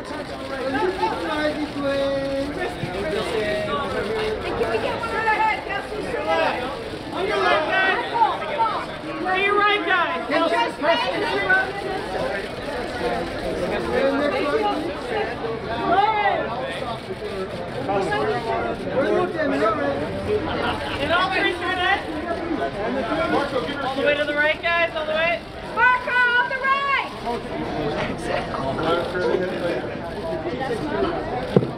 On your right, guys. Where are your right, guys? Get all three through that. All the way to the right, guys. All the way. Marco, on the right!